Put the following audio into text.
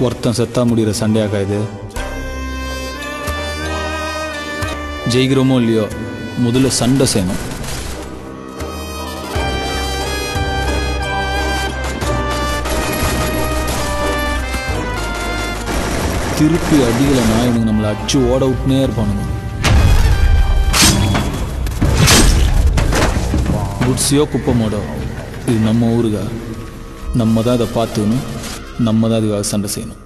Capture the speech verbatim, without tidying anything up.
ஒருத்தன் செத்தா முடிகிற சண்டையாக்கா இது? ஜெயிக்கிறோமோ இல்லையோ முதல்ல சண்டை செய்யணும். திருப்பி அடிக்கலைன்னா இவங்க நம்மளை அடிச்சு ஓட விட்டுனே இருப்பானுங்க. குட்ஸியோ குப்பமோடோ இது நம்ம ஊருக்கா, நம்ம தான் இதை பார்த்துக்கணும், நம்ம தான் இதுக்காக சண்டை செய்யணும்.